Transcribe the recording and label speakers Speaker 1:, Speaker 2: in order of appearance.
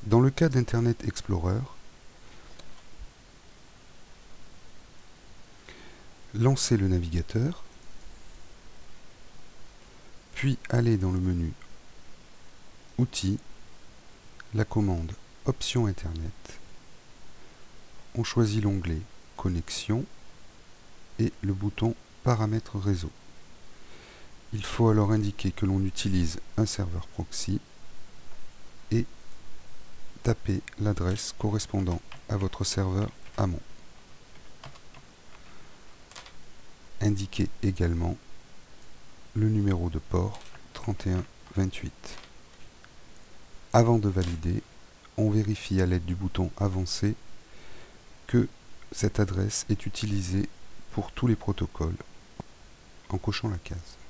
Speaker 1: Dans le cas d'Internet Explorer, lancez le navigateur, puis allez dans le menu Outils, la commande Options Internet. On choisit l'onglet Connexion et le bouton Paramètres réseau. Il faut alors indiquer que l'on utilise un serveur proxy et taper l'adresse correspondant à votre serveur amont. Indiquez également le numéro de port 3128. Avant de valider, on vérifie à l'aide du bouton Avancer que cette adresse est utilisée pour tous les protocoles en cochant la case.